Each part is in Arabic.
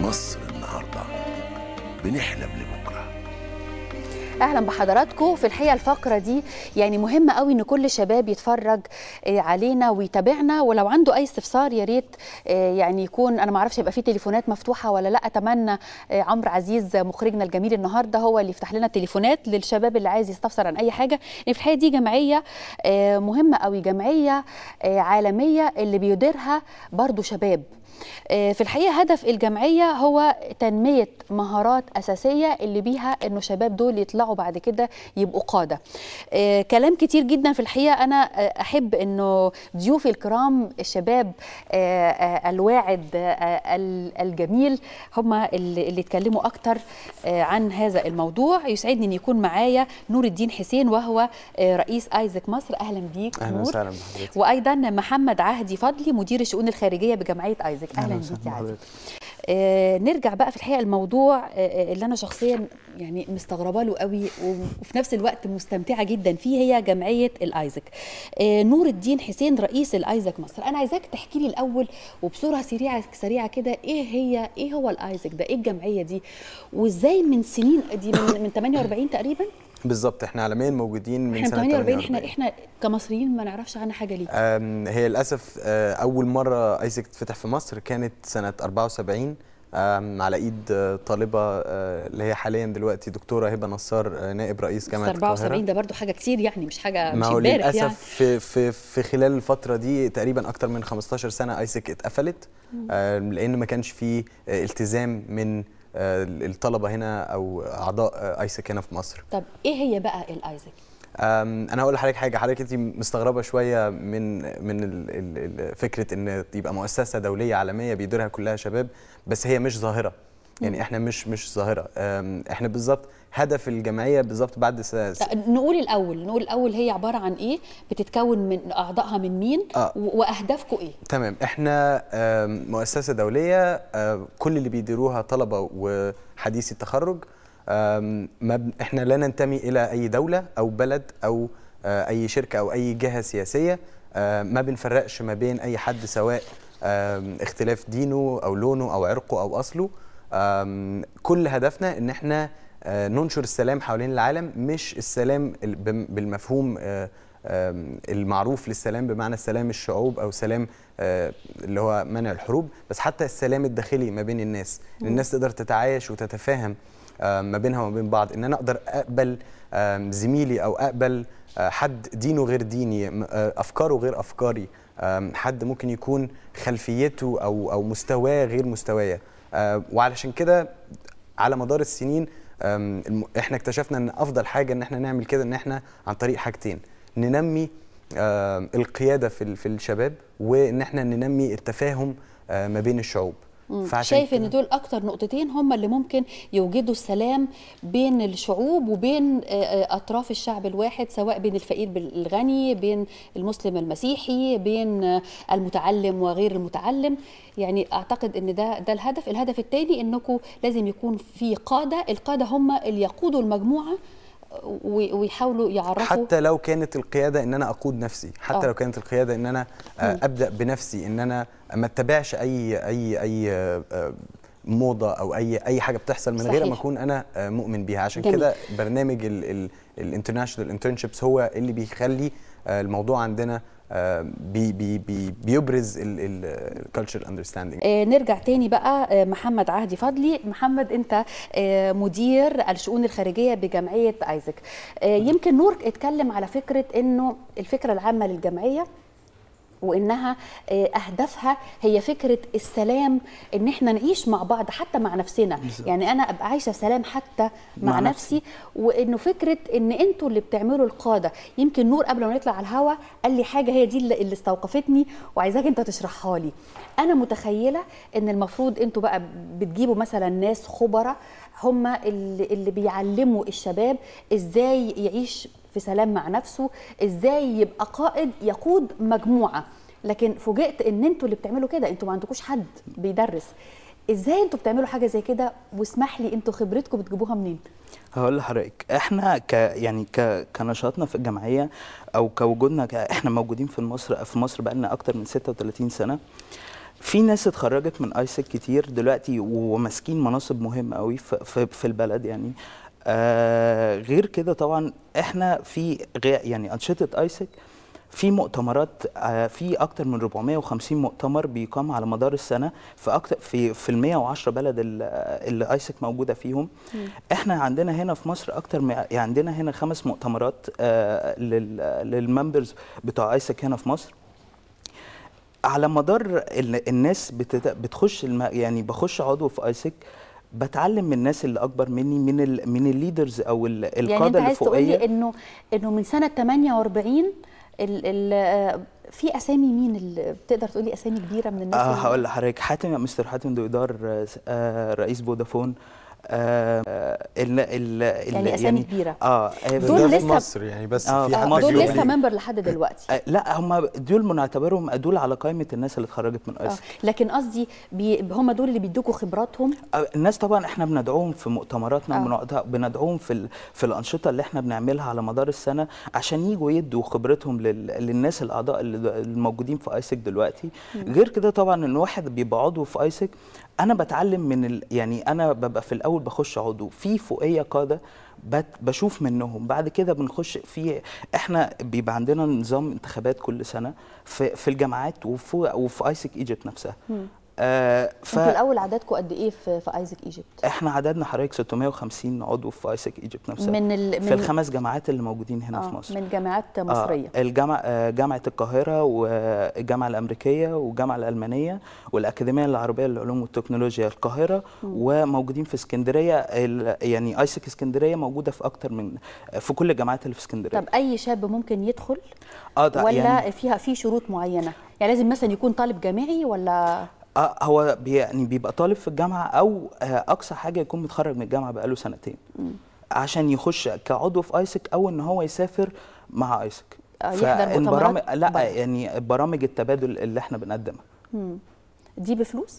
مصر النهارده بنحلم لبكره. اهلا بحضراتكم. في الحقيقه الفقره دي يعني مهمه قوي ان كل شباب يتفرج علينا ويتابعنا، ولو عنده اي استفسار يا ريت يعني يكون، انا ما اعرفش يبقى في تليفونات مفتوحه ولا لا. اتمنى عمرو عزيز مخرجنا الجميل النهارده هو اللي يفتح لنا تليفونات للشباب اللي عايز يستفسر عن اي حاجه. في الحقيقه دي جمعيه مهمه قوي، جمعيه عالميه اللي بيديرها برضو شباب. في الحقيقة هدف الجمعية هو تنمية مهارات أساسية اللي بيها إنه شباب دول يطلعوا بعد كده يبقوا قادة. كلام كتير جدا في الحقيقة. أنا أحب إنه ضيوفي الكرام الشباب الواعد الجميل هم اللي يتكلموا أكتر عن هذا الموضوع. يسعدني أن يكون معايا نور الدين حسين وهو رئيس آيزك مصر. أهلا بيك أهلا نور. وسهلا بحضرتك. وأيضا محمد عهدي فضلي مدير الشؤون الخارجية بجمعية آيزك. اهلا بيك يا عزيز. نرجع بقى في الحقيقه الموضوع اللي انا شخصيا يعني مستغربه له قوي وفي نفس الوقت مستمتعه جدا فيه، هي جمعيه الايزك. نور الدين حسين رئيس الايزك مصر. انا عايزاك تحكي لي الاول وبصوره سريعه كده ايه هو الايزك ده، ايه الجمعيه دي وازاي من سنين دي من 48 تقريبا؟ بالظبط، احنا عالميا موجودين من سنه 48. احنا كمصريين ما نعرفش عنها حاجه ليه؟ هي للاسف اول مره ايزك تفتح في مصر كانت سنه 74 على ايد طالبه اللي هي حاليا دلوقتي دكتوره هبه نصار نائب رئيس جامعه القاهره. 74 ده برضو حاجه كتير يعني، مش حاجه ما مش هو امبارح يعني. في خلال الفتره دي تقريبا اكتر من 15 سنه ايزك اتقفلت لان ما كانش في التزام من الطلبه هنا او اعضاء ايسك هنا في مصر. طب ايه هي بقى الايزك؟ انا هقول لحضرتك حاجه. حضرتك انت مستغربه شويه من فكره ان يبقى مؤسسه دوليه عالميه بيديرها كلها شباب، بس هي مش ظاهره. يعني احنا مش ظاهره. احنا بالظبط هدف الجمعيه بالظبط بعد نقول الاول هي عباره عن ايه؟ بتتكون من اعضائها من مين؟ واهدافكم ايه؟ تمام. احنا مؤسسه دوليه كل اللي بيديروها طلبه وحديثي التخرج. احنا لا ننتمي الى اي دوله او بلد او اي شركه او اي جهه سياسيه. ما بنفرقش ما بين اي حد سواء اختلاف دينه او لونه او عرقه او اصله. كل هدفنا ان احنا ننشر السلام حوالين العالم، مش السلام بالمفهوم المعروف للسلام بمعنى السلام الشعوب او سلام اللي هو منع الحروب، بس حتى السلام الداخلي ما بين الناس. الناس تقدر تتعايش وتتفاهم ما بينها وما بين بعض. ان انا اقدر اقبل زميلي او اقبل حد دينه غير ديني، افكاره غير افكاري، حد ممكن يكون خلفيته او مستواه غير مستوايا. وعلشان كده على مدار السنين احنا اكتشفنا ان افضل حاجه ان احنا نعمل كده ان احنا عن طريق حاجتين: ننمي القياده في الشباب، وان احنا ننمي التفاهم ما بين الشعوب. شايف ان دول اكتر نقطتين هم اللي ممكن يوجدوا السلام بين الشعوب وبين اطراف الشعب الواحد، سواء بين الفقير بالغني، بين المسلم المسيحي، بين المتعلم وغير المتعلم. يعني اعتقد ان ده الهدف الثاني، انكم لازم يكون في قاده. القاده هم اللي يقودوا المجموعه ويحاولوا يعرفوا، حتى لو كانت القياده ان انا اقود نفسي، حتى لو كانت القياده ان انا ابدا بنفسي، ان انا ما اتبعش اي موضه او اي حاجه بتحصل من غير ما اكون انا مؤمن بيها. عشان كده برنامج الانترناشونال انترنشيبس هو اللي بيخلي الموضوع عندنا بيبرز الكالتشر اندرستاندينج. نرجع تاني بقى محمد عهدي فضلي. محمد، انت مدير الشؤون الخارجيه بجمعيه آيزك. يمكن نور اتكلم على فكره انه الفكره العامه للجمعيه وانها اهدافها هي فكره السلام، ان احنا نعيش مع بعض حتى مع نفسنا. يعني انا ابقى عايشه في سلام حتى مع نفسي. وانه فكره ان انتوا اللي بتعملوا القاده. يمكن نور قبل ما نطلع على الهوا قال لي حاجه هي دي اللي استوقفتني وعايزاك انت تشرحها لي. انا متخيله ان المفروض انتوا بقى بتجيبوا مثلا ناس خبراء هم اللي بيعلموا الشباب ازاي يعيش في سلام مع نفسه، ازاي يبقى قائد يقود مجموعه. لكن فوجئت ان انتوا اللي بتعملوا كده، انتوا ما عندكوش حد بيدرس. ازاي انتوا بتعملوا حاجه زي كده؟ واسمح لي، انتوا خبرتكم بتجيبوها منين؟ هقول لحضرتك، احنا كنشاطنا في الجمعيه او كوجودنا احنا موجودين في مصر بقى لنا اكتر من 36 سنه. في ناس اتخرجت من ايسك كتير دلوقتي وماسكين مناصب مهمه قوي في البلد يعني. غير كده طبعا احنا في يعني انشطه ايسك في مؤتمرات، في اكتر من 450 مؤتمر بيقام على مدار السنه في اكتر في ال 110 بلد اللي ايسك موجوده فيهم. احنا عندنا هنا في مصر يعني عندنا هنا 5 مؤتمرات للممبرز بتوع ايسك هنا في مصر. على مدار الناس بتخش يعني بخش عضو في ايسك، بتعلم من الناس اللي اكبر مني، من الليدرز او القاده يعني انت اللي عايز فوقيه. تقول لي انه من سنه 48 في اسامي مين اللي بتقدر تقول لي اسامي كبيره من الناس؟ هقول لحضرتك مستر حاتم دويدار، رئيس فودافون. يعني اسامي كبيره. دول لسه في مصر يعني، بس في حد دول لسه ممبر لحد دلوقتي؟ لا، هم دول بنعتبرهم دول على قائمه الناس اللي اتخرجت من ايسك. لكن قصدي هم دول اللي بيدوكوا خبراتهم. الناس طبعا احنا بندعوهم في مؤتمراتنا، بندعوهم في الانشطه اللي احنا بنعملها على مدار السنه عشان يجوا يدوا خبرتهم للناس الاعضاء الموجودين في ايسك دلوقتي. غير كده طبعا ان واحد بيبقى عضو في ايسك، انا بتعلم من يعني انا ببقى في الاول بخش عضو في فوقيه قاده، بشوف منهم. بعد كده بنخش احنا بيبقى عندنا نظام انتخابات كل سنه في الجامعات وفي ايسك ايجيبت نفسها. انتوا الاول عددكم قد ايه في ايسك ايجيبت؟ احنا عددنا حضرتك 650 عضو في ايسك ايجيبت نفسها، في ال5 جامعات اللي موجودين هنا في مصر. من جامعات مصريه؟ جامعه القاهره والجامعه الامريكيه والجامعه الالمانيه والاكاديميه العربيه للعلوم والتكنولوجيا القاهره، وموجودين في اسكندريه. يعني ايسك اسكندريه موجوده في كل الجامعات اللي في اسكندريه. طب اي شاب ممكن يدخل ولا يعني في شروط معينه؟ يعني لازم مثلا يكون طالب جامعي ولا؟ هو يعني بيبقى طالب في الجامعه، او اقصى حاجه يكون متخرج من الجامعه بقاله سنتين عشان يخش كعضو في ايسك، او ان هو يسافر مع ايسك يحضر مؤتمرات. لا يعني برامج التبادل اللي احنا بنقدمها دي بفلوس؟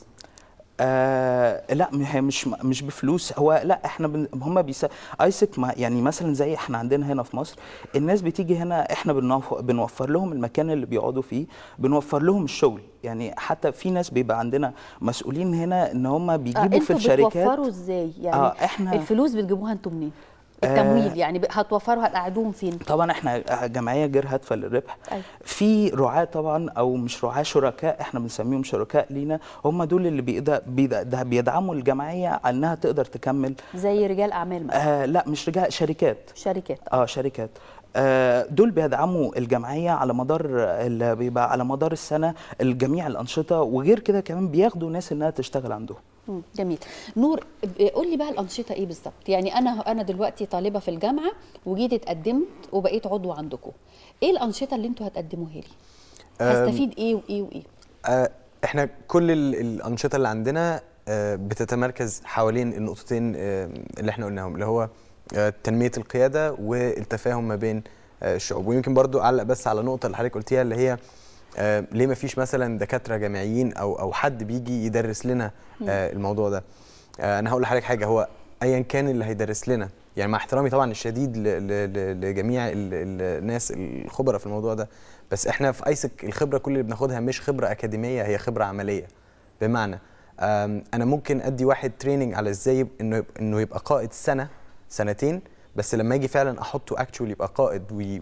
لا، هي مش بفلوس. هو لا، احنا هم ايسك يعني مثلا زي احنا عندنا هنا في مصر، الناس بتيجي هنا، احنا بنوفر لهم المكان اللي بيقعدوا فيه، بنوفر لهم الشغل. يعني حتى في ناس بيبقى عندنا مسؤولين هنا ان هم بيجيبوا في الشركات. انتوا بتوفروا ازاي يعني؟ احنا الفلوس بتجيبوها انتوا منين؟ التمويل يعني هتوفروا، هتقعدوهم فين؟ طبعا احنا جمعيه غير هادفه للربح. في رعاة طبعا، او مش رعاة، شركاء، احنا بنسميهم شركاء لينا، هم دول اللي بيدعموا الجمعيه على انها تقدر تكمل. زي رجال اعمال مثلا؟ لا مش رجال، شركات. شركات. دول بيدعموا الجمعيه على مدار اللي بيبقى على مدار السنه الجميع الانشطه، وغير كده كمان بياخدوا ناس انها تشتغل عندهم. جميل. نور، قول لي بقى الانشطه ايه بالظبط؟ يعني انا دلوقتي طالبه في الجامعه وجيت اتقدمت وبقيت عضو عندكم، ايه الانشطه اللي انتوا هتقدموها لي؟ هستفيد ايه وايه وايه؟ احنا كل الانشطه اللي عندنا بتتمركز حوالين النقطتين اللي احنا قلناهم، اللي هو تنميه القياده والتفاهم ما بين الشعوب. ويمكن برضو اعلق بس على نقطه اللي حضرتك قلتيها، اللي هي ليه ما فيش مثلا دكاتره جامعيين او حد بيجي يدرس لنا الموضوع ده. انا هقول لحضرتك حاجه، هو ايا كان اللي هيدرس لنا، يعني مع احترامي طبعا الشديد لجميع الناس الخبراء في الموضوع ده، بس احنا في ايسك الخبره كل اللي بناخدها مش خبره اكاديميه، هي خبره عمليه. بمعنى انا ممكن ادي واحد تريننج على ازاي انه يبقى قائد سنتين، بس لما يجي فعلا احطه اكشوال يبقى قائد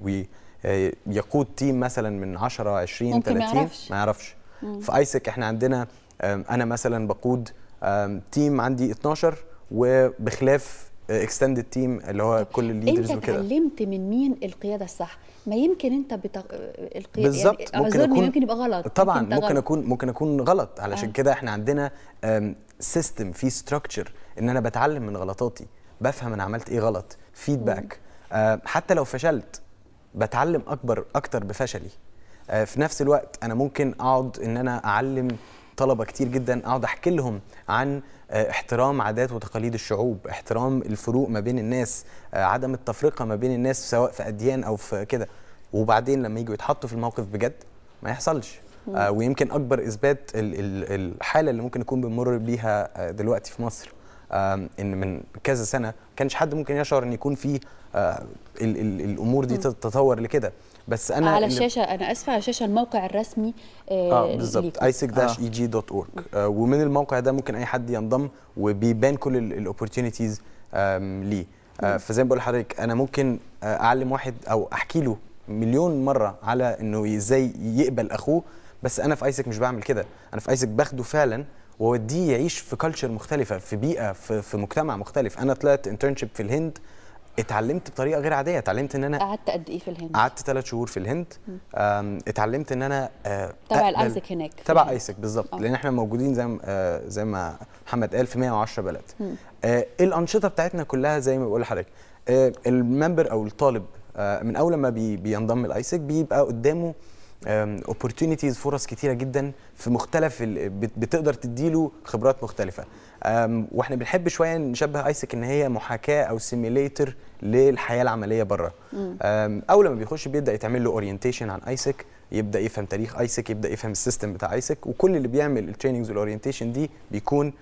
ويقود تيم مثلا من 10 20 30 ما يعرفش. في ايسك احنا عندنا انا مثلا بقود تيم عندي 12، وبخلاف اكستندد تيم اللي هو كل الليدرز وكده. انت اتعلمت من مين القياده الصح؟ ما يمكن انت القياده بالظبط يعني ممكن يبقى غلط. طبعا ممكن اكون غلط، علشان كده احنا عندنا سيستم فيه ستراكشر ان انا بتعلم من غلطاتي، بفهم انا عملت ايه غلط، فيدباك. حتى لو فشلت بتعلم اكتر بفشلي. في نفس الوقت انا ممكن اقعد ان انا اعلم طلبه كتير جدا، اقعد احكي لهم عن احترام عادات وتقاليد الشعوب، احترام الفروق ما بين الناس، عدم التفرقه ما بين الناس سواء في اديان او في كده، وبعدين لما يجوا يتحطوا في الموقف بجد ما يحصلش. ويمكن اكبر اثبات الحاله اللي ممكن نكون بنمر بيها دلوقتي في مصر، ان من كذا سنه ما كانش حد ممكن يشعر ان يكون في الامور دي تتطور لكده. بس انا على الشاشه، انا اسفه، على الشاشه الموقع الرسمي بالظبط aisec-eg.org. ومن الموقع ده ممكن اي حد ينضم وبيبان كل الاوبورتيونيتيز ليه. فزي ما بقول لحضرتك انا ممكن اعلم واحد او احكي له مليون مره على انه ازاي يقبل اخوه، بس انا في ايسك مش بعمل كده. انا في ايسك باخده فعلا واوديه يعيش في كلتشر مختلفه، في بيئه، في مجتمع مختلف. انا طلعت انترنشيب في الهند، اتعلمت بطريقه غير عاديه. اتعلمت ان انا قعدت قد ايه في الهند؟ قعدت 3 شهور في الهند. اتعلمت ان انا تبع الايسك هناك، تبع ايسك بالظبط، لان احنا موجودين زي ما محمد قال في 110 بلد. الانشطه بتاعتنا كلها زي ما بقول لحضرتك، الممبر او الطالب من اول ما بينضم الايسك بيبقى قدامه opportunities، فرص كتيره جدا في مختلف بتقدر تديله خبرات مختلفه. واحنا بنحب شويه نشبه ايسك ان هي محاكاه او سيميليتر للحياه العمليه بره. اول ما بيخش بيبدا يتعمل له اورينتيشن عن ايسك، يبدا يفهم تاريخ ايسك، يبدا يفهم السيستم بتاع ايسك. وكل اللي بيعمل التريننجز والاورينتيشن دي بيكون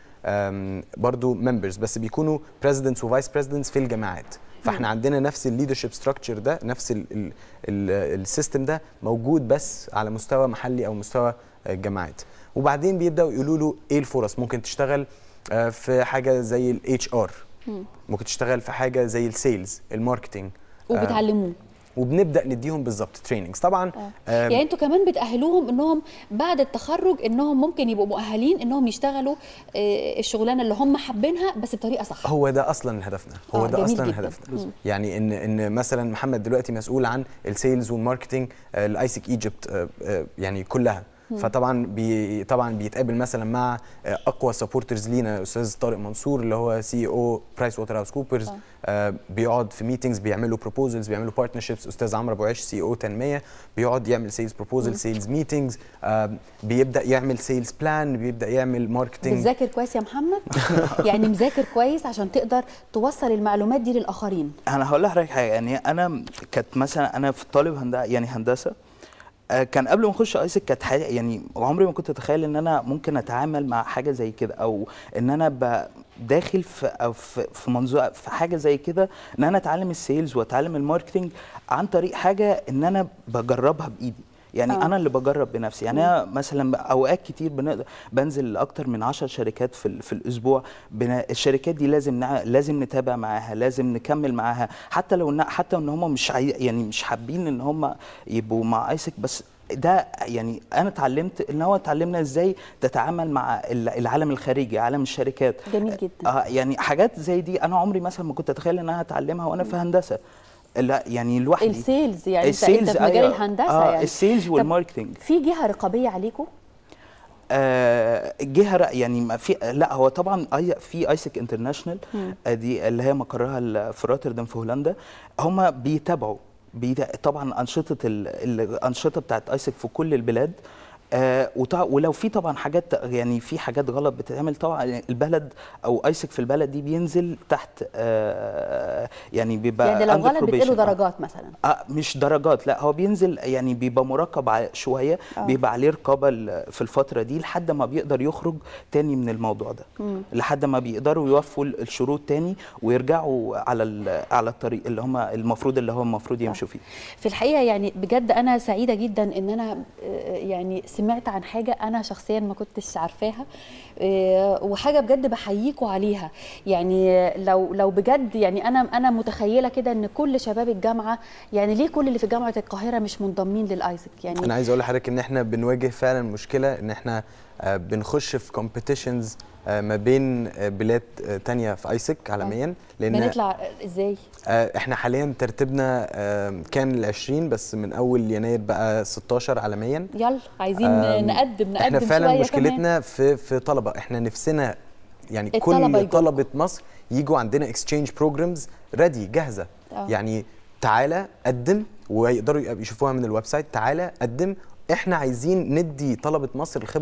برضو ممبرز، بس بيكونوا بريزيدنتس وفايس بريزيدنتس في الجامعات. فاحنا عندنا نفس الليدرشيب ستراكشر ده، نفس السيستم ده موجود بس على مستوى محلي او مستوى الجامعات. وبعدين بيبداوا يقولوا له ايه الفرص. ممكن تشتغل في حاجه زي الاتش ار، ممكن تشتغل في حاجه زي السيلز، الماركتنج، وبتعلموه وبنبدا نديهم بالظبط تريننجز طبعا. يعني انتوا كمان بتاهلوهم انهم بعد التخرج انهم ممكن يبقوا مؤهلين انهم يشتغلوا الشغلانه اللي هم حابينها بس بطريقه صح. هو ده اصلا هدفنا، هو ده اصلا هدفنا. يعني ان مثلا محمد دلوقتي مسؤول عن السيلز والماركتنج الايسك ايجيبت يعني كلها. فطبعا طبعا بيتقابل مثلا مع اقوى سبورترز لينا، استاذ طارق منصور اللي هو سي او برايس ووتر هاوس كوبرز. بيقعد في ميتنجز، بيعملوا بروبوزلز، بيعملوا بارتنرشيبس. استاذ عمرو ابو عيش سي او تنميه بيقعد يعمل سيلز بروبوزل، سيلز ميتنجز، بيبدا يعمل سيلز بلان، بيبدا يعمل ماركتنج. بتذاكر كويس يا محمد؟ يعني مذاكر كويس عشان تقدر توصل المعلومات دي للاخرين. انا هقول لحضرتك حاجه، يعني انا كانت مثلا انا في طالب هندسه كان قبل ما اخش ايسك كانت حاجه يعني عمري ما كنت اتخيل ان انا ممكن اتعامل مع حاجه زي كده، او ان انا داخل في منظور في حاجه زي كده، ان انا اتعلم السيلز واتعلم الماركتنج عن طريق حاجه ان انا بجربها بايدي. يعني انا اللي بجرب بنفسي. يعني انا مثلا اوقات كتير بنزل اكتر من 10 شركات في الاسبوع. الشركات دي لازم نتابع معاها، لازم نكمل معاها، حتى ان هم مش حابين ان هم يبقوا مع ايسك. بس ده يعني انا اتعلمت ان هو اتعلمنا ازاي تتعامل مع العالم الخارجي، عالم الشركات. جميل جدا. يعني حاجات زي دي انا عمري مثلا ما كنت اتخيل ان انا هتعلمها وانا في هندسه. لا يعني لوحدي. السيلز يعني انت في مجال الهندسه يعني السيلز والماركتنج. في جهه رقابيه عليكم؟ جهه يعني ما في. لا هو طبعا في ايسك انترناشونال دي اللي هي مقرها في روتردام في هولندا. هم بيتابعوا طبعا الانشطه بتاعت ايسك في كل البلاد. ولو في طبعا حاجات، يعني في حاجات غلط بتتعمل طبعا البلد او ايسك في البلد دي بينزل تحت يعني بيبقى يعني لو غلط بتقله درجات مثلا؟ مش درجات، لا هو بينزل يعني بيبقى مراقب شويه. بيبقى عليه رقابه في الفتره دي لحد ما بيقدر يخرج تاني من الموضوع ده. لحد ما بيقدروا يوفوا الشروط تاني ويرجعوا على الطريق اللي هم المفروض يمشوا فيه. في الحقيقه يعني بجد انا سعيده جدا ان انا يعني سمعت عن حاجه انا شخصيا ما كنتش عارفاها، وحاجه بجد بحييكوا عليها. يعني لو بجد يعني انا متخيله كده ان كل شباب الجامعه، يعني ليه كل اللي في جامعه القاهره مش منضمين للايسك؟ يعني انا عايز اقول لحضرتك ان احنا بنواجه فعلا مشكله ان احنا بنخش في كومبيتيشنز ما بين بلاد تانية في ايسك عالميا. لان بنطلع ازاي؟ احنا حاليا ترتيبنا كان ال20، بس من اول يناير بقى 16 عالميا. يلا عايزين نقدم احنا فعلا شوية مشكلتنا كمان في طلبه. احنا نفسنا يعني كل طلبه مصر يجوا عندنا اكسشينج بروجرامز ريدي جاهزه. يعني تعالى قدم، ويقدروا يشوفوها من الويب سايت. تعالى قدم، احنا عايزين ندي طلبه مصر الخبره دي.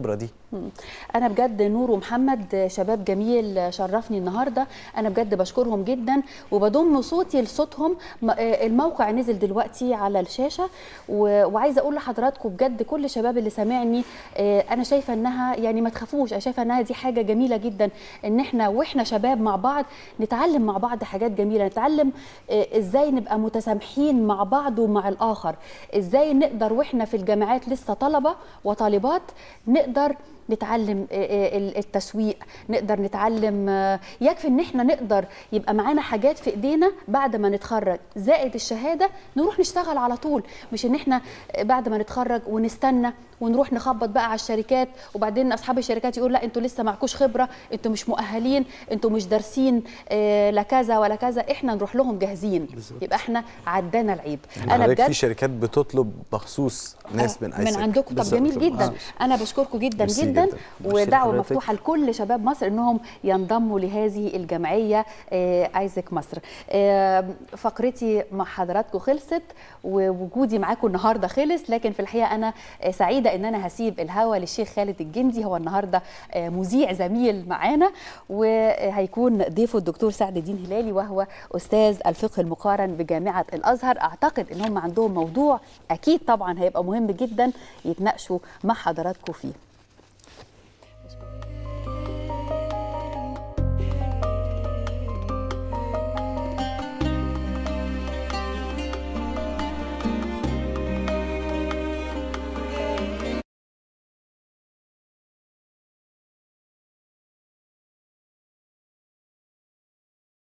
أنا بجد نور ومحمد شباب جميل شرفني النهارده، أنا بجد بشكرهم جدا وبضم صوتي لصوتهم. الموقع نزل دلوقتي على الشاشة، وعايزة أقول لحضراتكم بجد كل الشباب اللي سامعني، أنا شايفة إنها يعني ما تخافوش، أنا شايفة إنها دي حاجة جميلة جدا إن إحنا وإحنا شباب مع بعض نتعلم مع بعض حاجات جميلة، نتعلم إزاي نبقى متسامحين مع بعض ومع الآخر، إزاي نقدر وإحنا في الجامعات لسه طلبة وطالبات نقدر نتعلم التسويق، نقدر نتعلم، يكفي ان احنا نقدر يبقى معانا حاجات في ايدينا بعد ما نتخرج زائد الشهاده نروح نشتغل على طول، مش ان احنا بعد ما نتخرج ونستنى ونروح نخبط بقى على الشركات، وبعدين اصحاب الشركات يقول لا انتوا لسه معكوش خبره، انتوا مش مؤهلين، انتوا مش دارسين لا كذا ولا كذا، احنا نروح لهم جاهزين بالزبط. يبقى احنا عدانا العيب. انا بجد في شركات بتطلب مخصوص ناس من من عندكم، طب جميل جدا. انا بشكركم جدا جدا، ودعوه مفتوحه لكل شباب مصر انهم ينضموا لهذه الجمعيه ايزك مصر. فقرتي مع حضراتكم خلصت ووجودي معاكم النهارده خلص، لكن في الحقيقه انا سعيده ان انا هسيب الهوا للشيخ خالد الجندي، هو النهارده مذيع زميل معانا، وهيكون ضيفه الدكتور سعد الدين هلالي وهو استاذ الفقه المقارن بجامعه الازهر. اعتقد ان هم عندهم موضوع اكيد طبعا هيبقى مهم جدا يتناقشوا مع حضراتكم فيه.